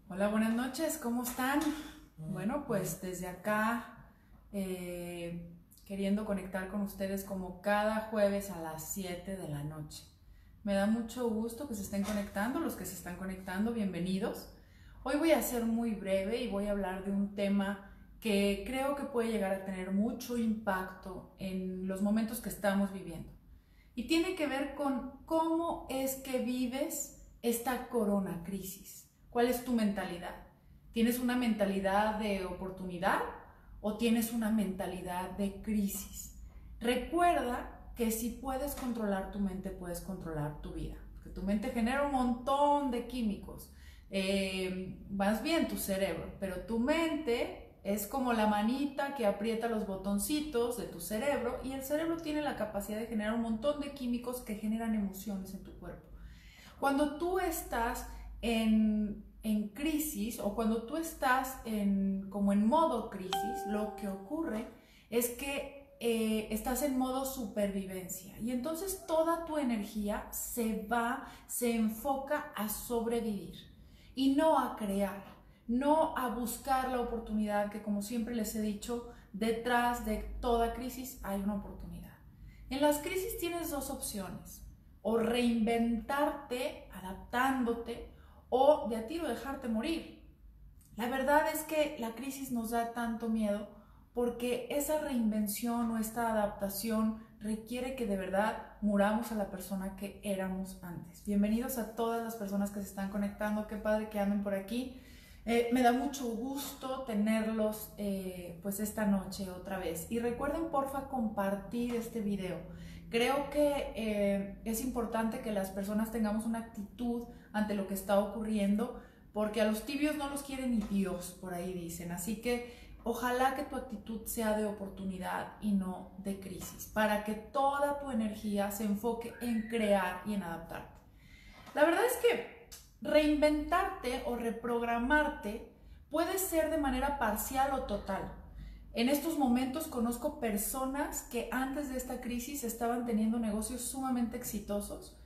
Hola, buenas noches, ¿cómo están? Bueno, pues desde acá, queriendo conectar con ustedes como cada jueves a las 7 de la noche. Me da mucho gusto que se estén conectando, los que se están conectando, bienvenidos. Hoy voy a ser muy breve y voy a hablar de un tema que creo que puede llegar a tener mucho impacto en los momentos que estamos viviendo. Y tiene que ver con cómo es que vives esta corona crisis. ¿Cuál es tu mentalidad? ¿Tienes una mentalidad de oportunidad o tienes una mentalidad de crisis? Recuerda que si puedes controlar tu mente, puedes controlar tu vida. Porque tu mente genera un montón de químicos. Más bien tu cerebro, pero tu mente es como la manita que aprieta los botoncitos de tu cerebro y el cerebro tiene la capacidad de generar un montón de químicos que generan emociones en tu cuerpo. Cuando tú estás en crisis o cuando tú estás como en modo crisis, lo que ocurre es que estás en modo supervivencia y entonces toda tu energía se enfoca a sobrevivir y no a crear, no a buscar la oportunidad que, como siempre les he dicho, detrás de toda crisis hay una oportunidad. En las crisis tienes dos opciones: o reinventarte adaptándote o de a tiro dejarte morir. La verdad es que la crisis nos da tanto miedo porque esa reinvención o esta adaptación requiere que de verdad muramos a la persona que éramos antes. Bienvenidos a todas las personas que se están conectando, qué padre que anden por aquí. Me da mucho gusto tenerlos pues esta noche otra vez. Y recuerden porfa compartir este video. Creo que es importante que las personas tengamos una actitud ante lo que está ocurriendo, porque a los tibios no los quiere ni Dios, por ahí dicen. Así que ojalá que tu actitud sea de oportunidad y no de crisis, para que toda tu energía se enfoque en crear y en adaptarte. La verdad es que reinventarte o reprogramarte puede ser de manera parcial o total. En estos momentos conozco personas que antes de esta crisis estaban teniendo negocios sumamente exitosos,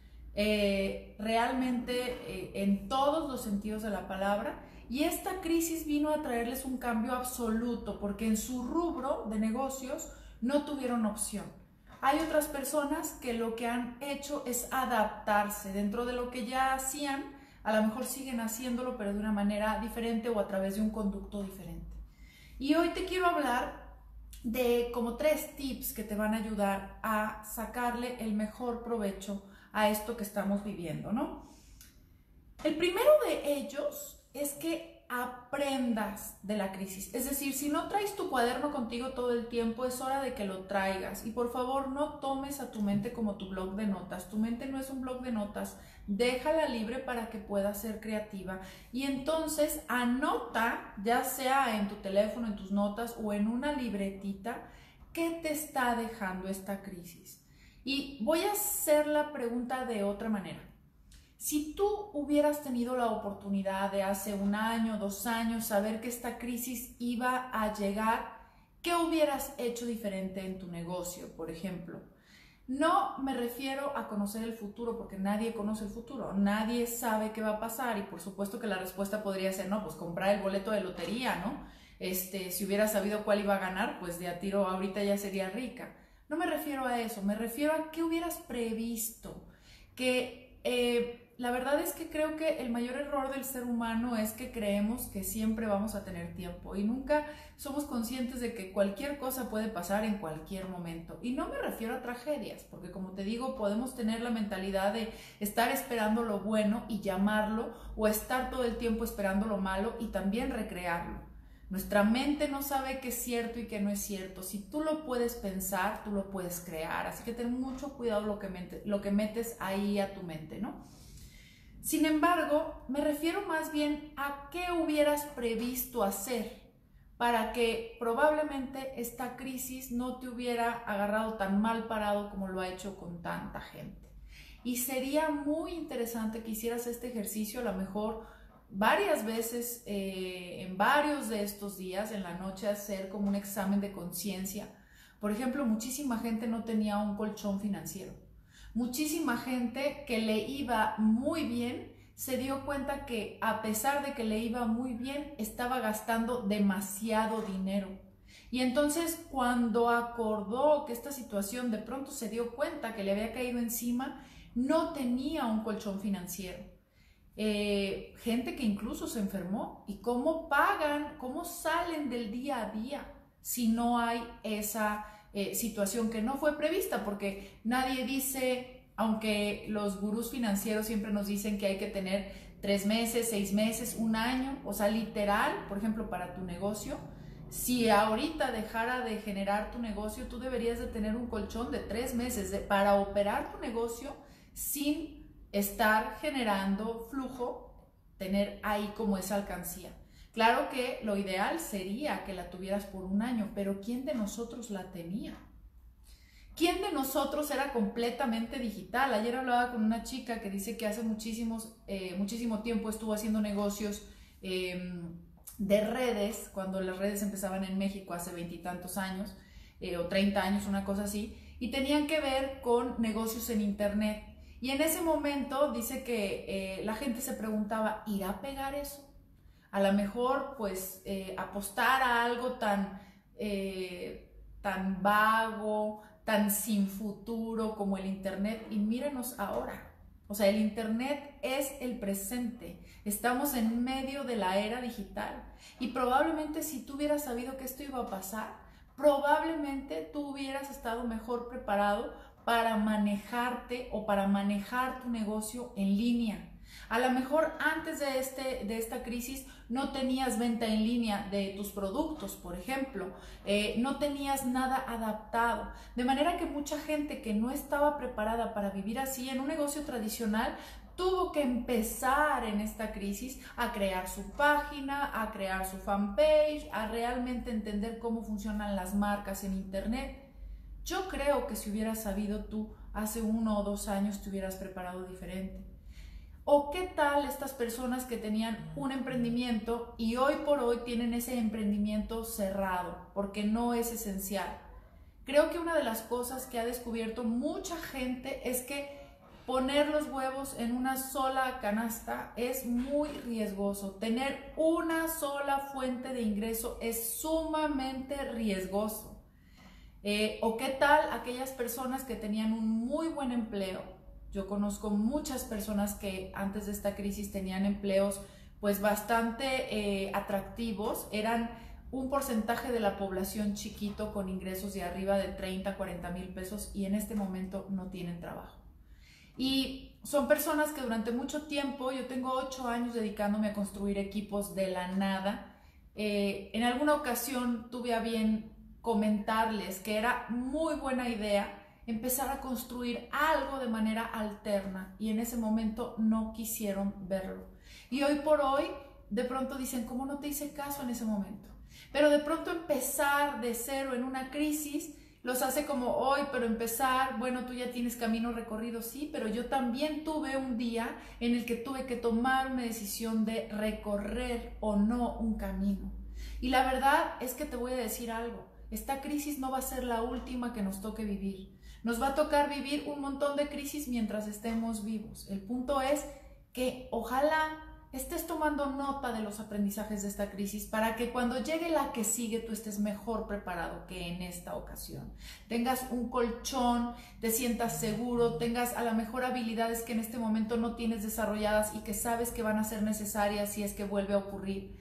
realmente en todos los sentidos de la palabra, y esta crisis vino a traerles un cambio absoluto porque en su rubro de negocios no tuvieron opción. Hay otras personas que lo que han hecho es adaptarse dentro de lo que ya hacían, a lo mejor siguen haciéndolo pero de una manera diferente o a través de un conducto diferente. Y hoy te quiero hablar de como 3 tips que te van a ayudar a sacarle el mejor provecho a esto que estamos viviendo, ¿no? El primero de ellos es que aprendas de la crisis. Es decir, si no traes tu cuaderno contigo todo el tiempo, es hora de que lo traigas. Y por favor, no tomes a tu mente como tu blog de notas. Tu mente no es un blog de notas. Déjala libre para que pueda ser creativa. Y entonces anota, ya sea en tu teléfono, en tus notas o en una libretita, qué te está dejando esta crisis. Y voy a hacer la pregunta de otra manera. Si tú hubieras tenido la oportunidad de hace 1 año, 2 años, saber que esta crisis iba a llegar, ¿qué hubieras hecho diferente en tu negocio, por ejemplo? No me refiero a conocer el futuro, porque nadie conoce el futuro, nadie sabe qué va a pasar y por supuesto que la respuesta podría ser, no, pues comprar el boleto de lotería, ¿no? Si hubiera sabido cuál iba a ganar, pues de a tiro ahorita ya sería rica. No me refiero a eso, me refiero a qué hubieras previsto, que la verdad es que creo que el mayor error del ser humano es que creemos que siempre vamos a tener tiempo y nunca somos conscientes de que cualquier cosa puede pasar en cualquier momento. Y no me refiero a tragedias, porque como te digo, podemos tener la mentalidad de estar esperando lo bueno y llamarlo, o estar todo el tiempo esperando lo malo y también recrearlo. Nuestra mente no sabe qué es cierto y qué no es cierto. Si tú lo puedes pensar, tú lo puedes crear. Así que ten mucho cuidado lo que metes ahí a tu mente, ¿no? Sin embargo, me refiero más bien a qué hubieras previsto hacer para que probablemente esta crisis no te hubiera agarrado tan mal parado como lo ha hecho con tanta gente. Y sería muy interesante que hicieras este ejercicio a lo mejor varias veces en varios de estos días, en la noche, hacer como un examen de conciencia. Por ejemplo, muchísima gente no tenía un colchón financiero. Muchísima gente que le iba muy bien se dio cuenta que a pesar de que le iba muy bien, estaba gastando demasiado dinero. Y entonces cuando acordó que esta situación de pronto se dio cuenta que le había caído encima, no tenía un colchón financiero. Gente que incluso se enfermó. ¿Y cómo pagan, cómo salen del día a día si no hay esa situación que no fue prevista? Porque nadie dice, aunque los gurús financieros siempre nos dicen que hay que tener 3 meses, 6 meses, un año, o sea, literal, por ejemplo, para tu negocio, si ahorita dejara de generar tu negocio, tú deberías de tener un colchón de 3 meses para operar tu negocio sin estar generando flujo, tener ahí como esa alcancía. Claro que lo ideal sería que la tuvieras por un año, pero ¿quién de nosotros la tenía? ¿Quién de nosotros era completamente digital? Ayer hablaba con una chica que dice que hace muchísimo tiempo estuvo haciendo negocios de redes, cuando las redes empezaban en México hace 20 y tantos años, o 30 años, una cosa así, y tenían que ver con negocios en internet. Y en ese momento dice que la gente se preguntaba, ¿irá a pegar eso? A lo mejor pues apostar a algo tan vago, tan sin futuro como el internet. Y mírenos ahora, o sea, el internet es el presente, estamos en medio de la era digital y probablemente si tú hubieras sabido que esto iba a pasar, probablemente tú hubieras estado mejor preparado para manejarte o para manejar tu negocio en línea. A lo mejor antes de esta crisis no tenías venta en línea de tus productos, por ejemplo, no tenías nada adaptado, de manera que mucha gente que no estaba preparada para vivir así en un negocio tradicional tuvo que empezar en esta crisis a crear su página, a crear su fanpage, a realmente entender cómo funcionan las marcas en internet. Yo creo que si hubieras sabido tú hace 1 o 2 años te hubieras preparado diferente. ¿O qué tal estas personas que tenían un emprendimiento y hoy por hoy tienen ese emprendimiento cerrado porque no es esencial? Creo que una de las cosas que ha descubierto mucha gente es que poner los huevos en una sola canasta es muy riesgoso. Tener una sola fuente de ingreso es sumamente riesgoso. ¿O qué tal aquellas personas que tenían un muy buen empleo? Yo conozco muchas personas que antes de esta crisis tenían empleos pues bastante atractivos, eran un porcentaje de la población chiquito con ingresos de arriba de 30, 40 mil pesos y en este momento no tienen trabajo. Y son personas que durante mucho tiempo, yo tengo 8 años dedicándome a construir equipos de la nada. En alguna ocasión tuve a bien comentarles que era muy buena idea empezar a construir algo de manera alterna y en ese momento no quisieron verlo. Y hoy por hoy de pronto dicen, ¿cómo no te hice caso en ese momento? Pero de pronto empezar de cero en una crisis los hace como hoy, pero empezar, bueno, tú ya tienes camino recorrido, sí, pero yo también tuve un día en el que tuve que tomar una decisión de recorrer o no un camino. Y la verdad es que te voy a decir algo, esta crisis no va a ser la última que nos toque vivir. Nos va a tocar vivir un montón de crisis mientras estemos vivos. El punto es que ojalá estés tomando nota de los aprendizajes de esta crisis para que cuando llegue la que sigue tú estés mejor preparado que en esta ocasión. Tengas un colchón, te sientas seguro, tengas a lo mejor habilidades que en este momento no tienes desarrolladas y que sabes que van a ser necesarias si es que vuelve a ocurrir.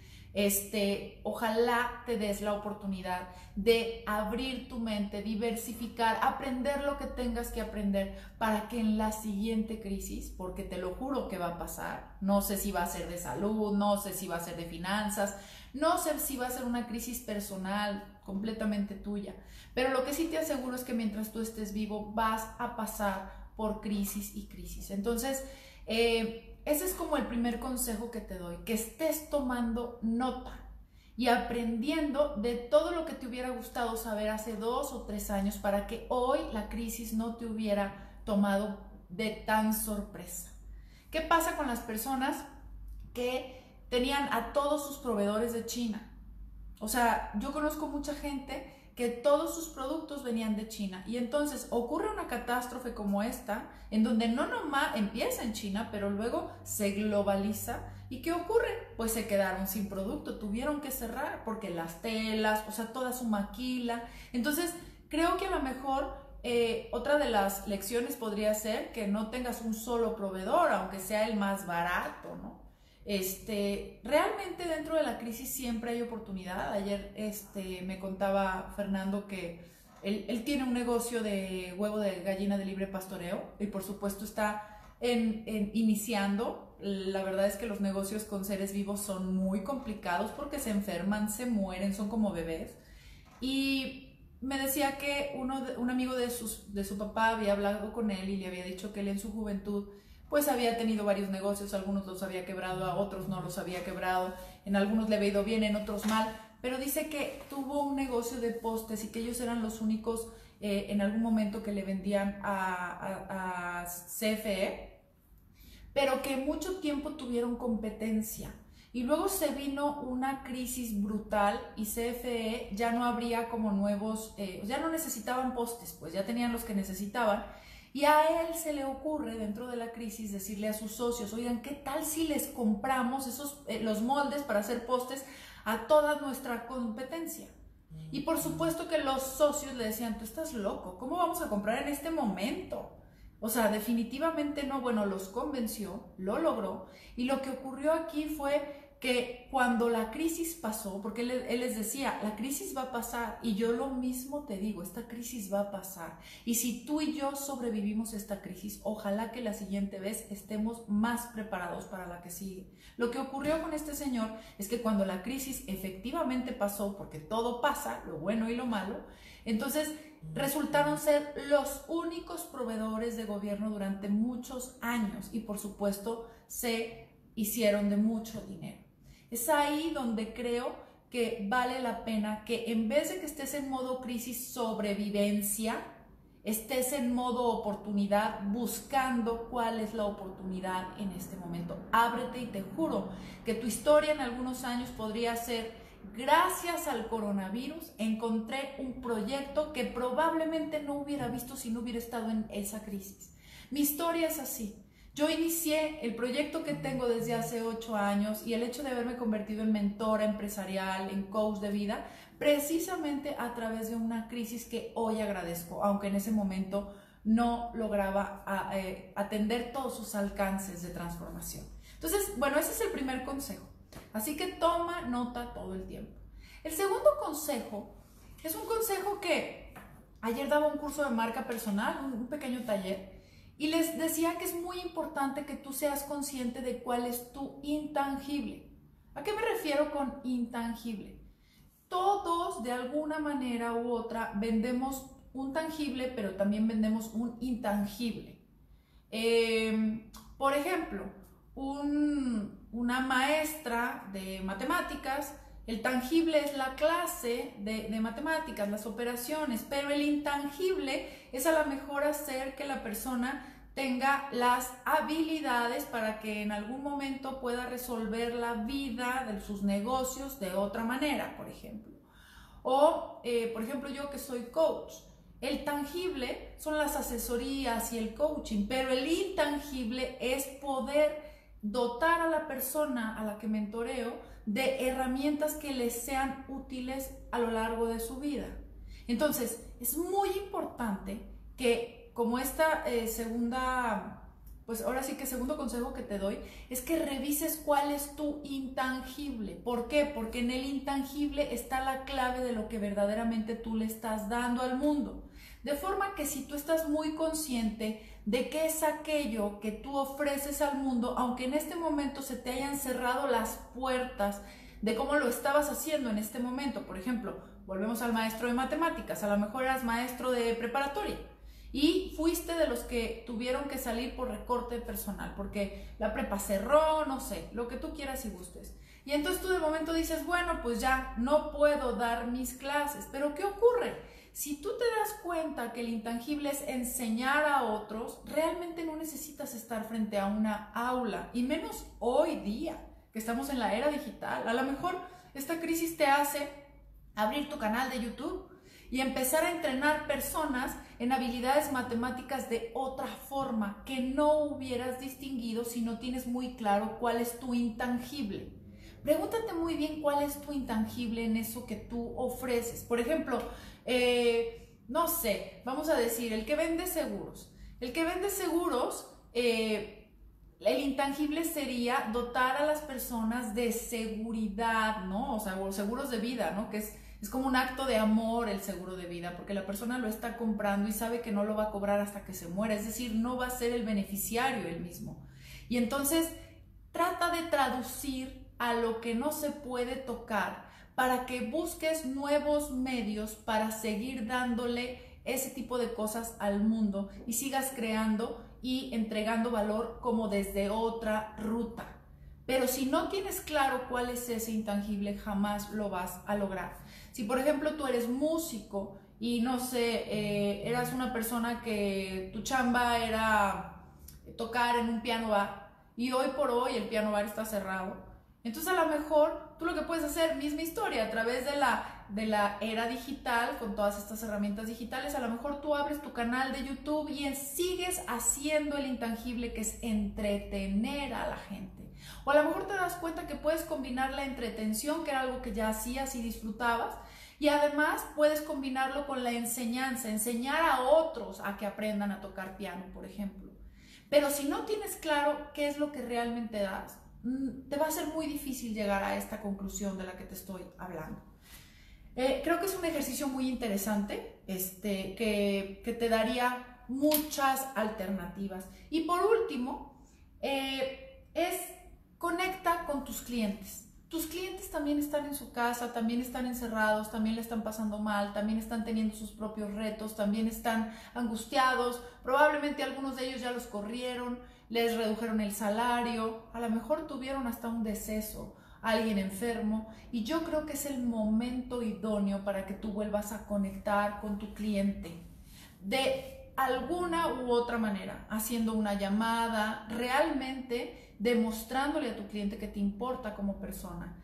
Ojalá te des la oportunidad de abrir tu mente, diversificar, aprender lo que tengas que aprender para que en la siguiente crisis, porque te lo juro que va a pasar, no sé si va a ser de salud, no sé si va a ser de finanzas, no sé si va a ser una crisis personal completamente tuya, pero lo que sí te aseguro es que mientras tú estés vivo vas a pasar por crisis y crisis. Entonces, ese es como el primer consejo que te doy, que estés tomando nota y aprendiendo de todo lo que te hubiera gustado saber hace 2 o 3 años para que hoy la crisis no te hubiera tomado de tan sorpresa. ¿Qué pasa con las personas que tenían a todos sus proveedores de China? O sea, yo conozco mucha gente que todos sus productos venían de China. Y entonces ocurre una catástrofe como esta, en donde no nomás empieza en China, pero luego se globaliza. ¿Y qué ocurre? Pues se quedaron sin producto, tuvieron que cerrar porque las telas, o sea, toda su maquila. Entonces, creo que a lo mejor otra de las lecciones podría ser que no tengas un solo proveedor, aunque sea el más barato, ¿no? Realmente dentro de la crisis siempre hay oportunidad. Ayer me contaba Fernando que él tiene un negocio de huevo de gallina de libre pastoreo y por supuesto está iniciando. La verdad es que los negocios con seres vivos son muy complicados porque se enferman, se mueren, son como bebés. Y me decía que un amigo de su papá había hablado con él y le había dicho que él en su juventud pues había tenido varios negocios, algunos los había quebrado, a otros no los había quebrado, en algunos le había ido bien, en otros mal, pero dice que tuvo un negocio de postes y que ellos eran los únicos en algún momento que le vendían a CFE, pero que mucho tiempo tuvieron competencia. Y luego se vino una crisis brutal y CFE ya no habría como nuevos, ya no necesitaban postes, pues ya tenían los que necesitaban. Y a él se le ocurre dentro de la crisis decirle a sus socios, oigan, ¿qué tal si les compramos los moldes para hacer postes a toda nuestra competencia? Y por supuesto que los socios le decían, tú estás loco, ¿cómo vamos a comprar en este momento? O sea, definitivamente no. Bueno, los convenció, lo logró, y lo que ocurrió aquí fue que cuando la crisis pasó, porque él les decía, la crisis va a pasar, y yo lo mismo te digo, esta crisis va a pasar, y si tú y yo sobrevivimos esta crisis, ojalá que la siguiente vez estemos más preparados para la que sigue. Lo que ocurrió con este señor es que cuando la crisis efectivamente pasó, porque todo pasa, lo bueno y lo malo, entonces resultaron ser los únicos proveedores de gobierno durante muchos años y por supuesto se hicieron de mucho dinero. Es ahí donde creo que vale la pena que en vez de que estés en modo crisis sobrevivencia, estés en modo oportunidad buscando cuál es la oportunidad en este momento. Ábrete y te juro que tu historia en algunos años podría ser: gracias al coronavirus encontré un proyecto que probablemente no hubiera visto si no hubiera estado en esa crisis. Mi historia es así. Yo inicié el proyecto que tengo desde hace 8 años y el hecho de haberme convertido en mentora empresarial, en coach de vida, precisamente a través de una crisis que hoy agradezco, aunque en ese momento no lograba atender todos sus alcances de transformación. Entonces, bueno, ese es el primer consejo. Así que toma nota todo el tiempo. El segundo consejo es un consejo que ayer daba un curso de marca personal, un pequeño taller, y les decía que es muy importante que tú seas consciente de cuál es tu intangible. ¿A qué me refiero con intangible? Todos de alguna manera u otra vendemos un tangible, pero también vendemos un intangible. Por ejemplo, una maestra de matemáticas, el tangible es la clase de matemáticas, las operaciones, pero el intangible es a lo mejor hacer que la persona tenga las habilidades para que en algún momento pueda resolver la vida de sus negocios de otra manera, por ejemplo. O, por ejemplo, yo que soy coach, el tangible son las asesorías y el coaching, pero el intangible es poder dotar a la persona a la que mentoreo de herramientas que les sean útiles a lo largo de su vida. Entonces, es muy importante que, como esta pues ahora sí que segundo consejo que te doy, es que revises cuál es tu intangible. ¿Por qué? Porque en el intangible está la clave de lo que verdaderamente tú le estás dando al mundo. De forma que si tú estás muy consciente de qué es aquello que tú ofreces al mundo, aunque en este momento se te hayan cerrado las puertas de cómo lo estabas haciendo en este momento, por ejemplo, volvemos al maestro de matemáticas, a lo mejor eras maestro de preparatoria y fuiste de los que tuvieron que salir por recorte personal, porque la prepa cerró, no sé, lo que tú quieras y gustes. Y entonces tú de momento dices, bueno, pues ya no puedo dar mis clases, pero ¿qué ocurre? Si tú te das cuenta que el intangible es enseñar a otros, realmente no necesitas estar frente a una aula, y menos hoy día, que estamos en la era digital. A lo mejor esta crisis te hace abrir tu canal de YouTube y empezar a entrenar personas en habilidades matemáticas de otra forma que no hubieras distinguido si no tienes muy claro cuál es tu intangible. Pregúntate muy bien cuál es tu intangible en eso que tú ofreces. Por ejemplo, no sé, vamos a decir, el que vende seguros. El que vende seguros, el intangible sería dotar a las personas de seguridad, ¿no? O sea, o seguros de vida, ¿no? Que es como un acto de amor el seguro de vida, porque la persona lo está comprando y sabe que no lo va a cobrar hasta que se muera, es decir, no va a ser el beneficiario él mismo. Y entonces trata de traducir a lo que no se puede tocar para que busques nuevos medios para seguir dándole ese tipo de cosas al mundo y sigas creando y entregando valor como desde otra ruta. Pero si no tienes claro cuál es ese intangible, jamás lo vas a lograr. Si por ejemplo tú eres músico y no sé, eras una persona que tu chamba era tocar en un piano bar y hoy por hoy el piano bar está cerrado, entonces a lo mejor tú lo que puedes hacer, misma historia, a través de la era digital, con todas estas herramientas digitales, a lo mejor tú abres tu canal de YouTube y sigues haciendo el intangible, que es entretener a la gente. O a lo mejor te das cuenta que puedes combinar la entretención, que era algo que ya hacías y disfrutabas, y además puedes combinarlo con la enseñanza, enseñar a otros a que aprendan a tocar piano, por ejemplo. Pero si no tienes claro qué es lo que realmente das, te va a ser muy difícil llegar a esta conclusión de la que te estoy hablando. Creo que es un ejercicio muy interesante, que te daría muchas alternativas. Y por último, es conecta con tus clientes. Tus clientes también están en su casa, también están encerrados, también le están pasando mal, también están teniendo sus propios retos, también están angustiados, probablemente algunos de ellos ya los corrieron, les redujeron el salario, a lo mejor tuvieron hasta un deceso, alguien enfermo, y yo creo que es el momento idóneo para que tú vuelvas a conectar con tu cliente de alguna u otra manera, haciendo una llamada, realmente demostrándole a tu cliente que te importa como persona,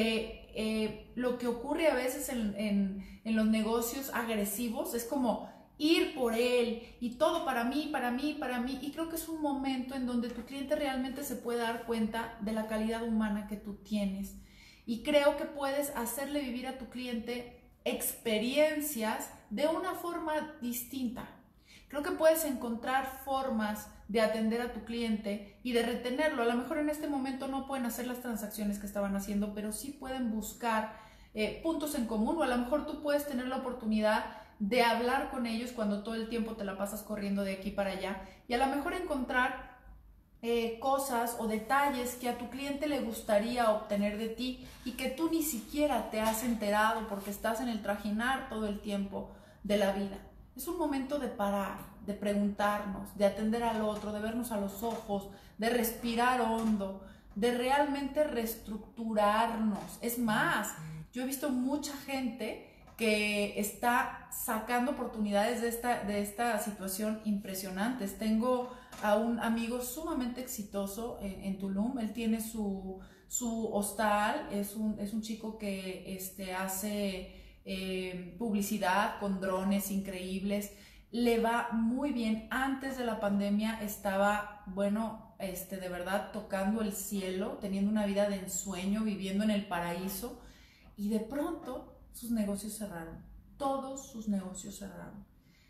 que lo que ocurre a veces en los negocios agresivos es como ir por él y todo para mí, para mí, para mí, y creo que es un momento en donde tu cliente realmente se puede dar cuenta de la calidad humana que tú tienes, y creo que puedes hacerle vivir a tu cliente experiencias de una forma distinta. Creo que puedes encontrar formas de atender a tu cliente y de retenerlo. A lo mejor en este momento no pueden hacer las transacciones que estaban haciendo, pero sí pueden buscar puntos en común, o a lo mejor tú puedes tener la oportunidad de hablar con ellos cuando todo el tiempo te la pasas corriendo de aquí para allá, y a lo mejor encontrar cosas o detalles que a tu cliente le gustaría obtener de ti y que tú ni siquiera te has enterado porque estás en el trajinar todo el tiempo de la vida. Es un momento de parar, de preguntarnos, de atender al otro, de vernos a los ojos, de respirar hondo, de realmente reestructurarnos. Es más, yo he visto mucha gente que está sacando oportunidades de esta situación impresionantes. Tengo a un amigo sumamente exitoso en Tulum. Él tiene su hostal, es un chico que hace publicidad con drones increíbles, le va muy bien. Antes de la pandemia estaba, bueno, de verdad tocando el cielo, teniendo una vida de ensueño, viviendo en el paraíso, y de pronto sus negocios cerraron, todos sus negocios cerraron.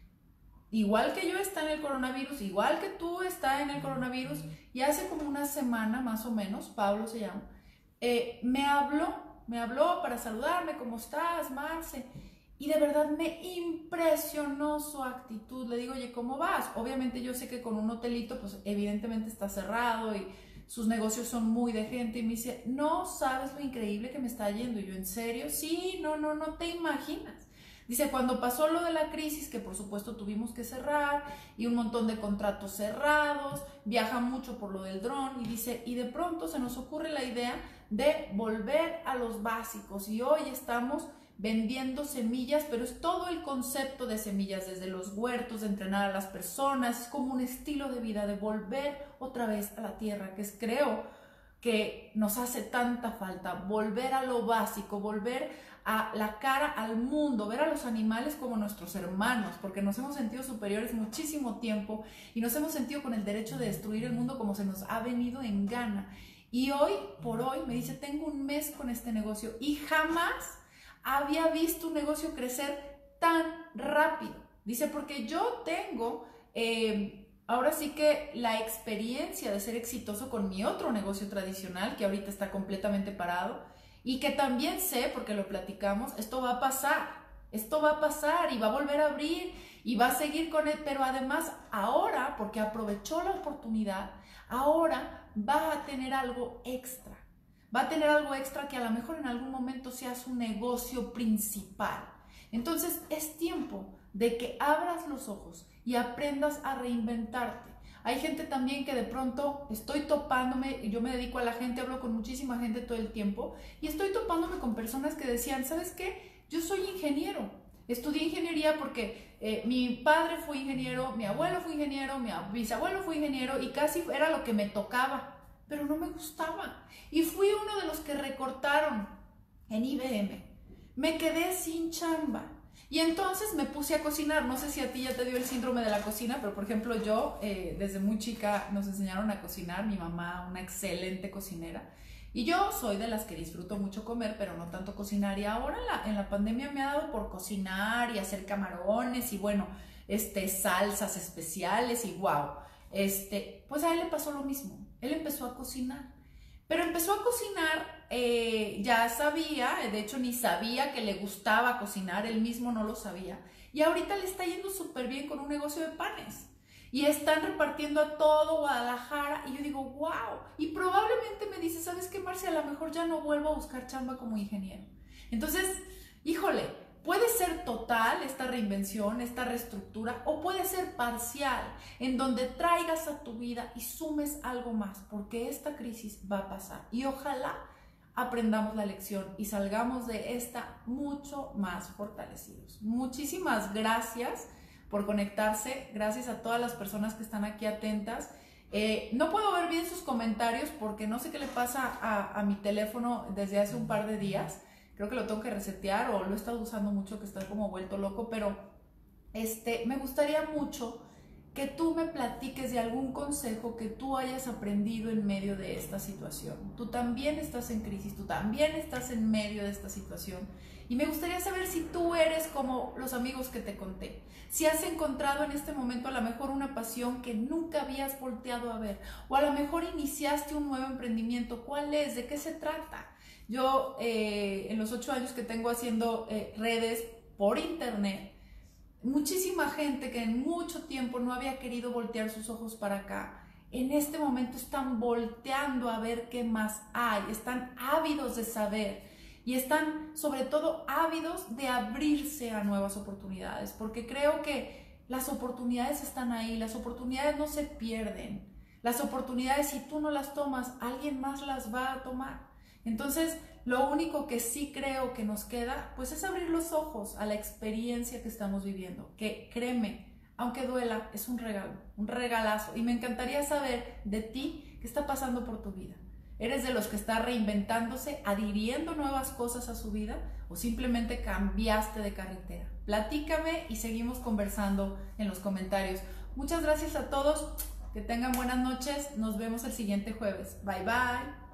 Igual que yo está en el coronavirus, igual que tú está en el coronavirus, y hace como una semana más o menos, Pablo se llama, me habló para saludarme, ¿cómo estás, Marce? Y de verdad me impresionó su actitud. Le digo, oye, ¿cómo vas? Obviamente yo sé que con un hotelito, pues evidentemente está cerrado y sus negocios son muy de gente, y me dice, no sabes lo increíble que me está yendo. Y yo, ¿en serio? Sí, no te imaginas. Dice, cuando pasó lo de la crisis, que por supuesto tuvimos que cerrar, y un montón de contratos cerrados, viaja mucho por lo del dron, y dice, y de pronto se nos ocurre la idea de volver a los básicos, y hoy estamos vendiendo semillas, pero es todo el concepto de semillas, desde los huertos, de entrenar a las personas, es como un estilo de vida, de volver otra vez a la tierra, que creo que nos hace tanta falta, volver a lo básico, volver a la cara al mundo, ver a los animales como nuestros hermanos, porque nos hemos sentido superiores muchísimo tiempo y nos hemos sentido con el derecho de destruir el mundo como se nos ha venido en gana. Y hoy por hoy me dice, tengo un mes con este negocio y jamás había visto un negocio crecer tan rápido. Dice, porque yo tengo ahora sí que la experiencia de ser exitoso con mi otro negocio tradicional, que ahorita está completamente parado, y que también sé, porque lo platicamos, esto va a pasar y va a volver a abrir y va a seguir con él, pero además ahora, porque aprovechó la oportunidad, ahora va a tener algo extra. Va a tener algo extra que a lo mejor en algún momento sea su negocio principal. Entonces es tiempo de que abras los ojos y aprendas a reinventarte. Hay gente también que de pronto estoy topándome, yo me dedico a la gente, hablo con muchísima gente todo el tiempo y estoy topándome con personas que decían, ¿sabes qué? Yo soy ingeniero, estudié ingeniería porque mi padre fue ingeniero, mi abuelo fue ingeniero, mi bisabuelo fue ingeniero y casi era lo que me tocaba, pero no me gustaba. Y fui uno de los que recortaron en IBM. Me quedé sin chamba. Y entonces me puse a cocinar. No sé si a ti ya te dio el síndrome de la cocina, pero por ejemplo yo, desde muy chica nos enseñaron a cocinar. Mi mamá, una excelente cocinera. Y yo soy de las que disfruto mucho comer, pero no tanto cocinar. Y ahora en la pandemia me ha dado por cocinar y hacer camarones y bueno, salsas especiales y wow. Pues a él le pasó lo mismo. Él empezó a cocinar. Pero empezó a cocinar, ya sabía, de hecho ni sabía que le gustaba cocinar, él mismo no lo sabía. Y ahorita le está yendo súper bien con un negocio de panes. Y están repartiendo a todo Guadalajara. Y yo digo, wow. Y probablemente me dice, ¿sabes qué, Marcia? A lo mejor ya no vuelvo a buscar chamba como ingeniero. Entonces, híjole, puede ser total esta reinvención, esta reestructura, o puede ser parcial, en donde traigas a tu vida y sumes algo más, porque esta crisis va a pasar. Y ojalá aprendamos la lección y salgamos de esta mucho más fortalecidos. Muchísimas gracias por conectarse, gracias a todas las personas que están aquí atentas. No puedo ver bien sus comentarios porque no sé qué le pasa a mi teléfono desde hace un par de días. Creo que lo tengo que resetear o lo he estado usando mucho, que está como vuelto loco, pero me gustaría mucho que tú me platiques de algún consejo que tú hayas aprendido en medio de esta situación. Tú también estás en crisis, tú también estás en medio de esta situación y me gustaría saber si tú eres como los amigos que te conté, si has encontrado en este momento a lo mejor una pasión que nunca habías volteado a ver o a lo mejor iniciaste un nuevo emprendimiento. ¿Cuál es? ¿De qué se trata? Yo en los 8 años que tengo haciendo redes por internet, muchísima gente que en mucho tiempo no había querido voltear sus ojos para acá, en este momento están volteando a ver qué más hay, están ávidos de saber y están sobre todo ávidos de abrirse a nuevas oportunidades, porque creo que las oportunidades están ahí, las oportunidades no se pierden, las oportunidades si tú no las tomas, alguien más las va a tomar. Entonces, lo único que sí creo que nos queda, pues es abrir los ojos a la experiencia que estamos viviendo, que créeme, aunque duela, es un regalo, un regalazo. Y me encantaría saber de ti qué está pasando por tu vida. ¿Eres de los que está reinventándose, adhiriendo nuevas cosas a su vida o simplemente cambiaste de carretera? Platícame y seguimos conversando en los comentarios. Muchas gracias a todos, que tengan buenas noches, nos vemos el siguiente jueves. Bye bye.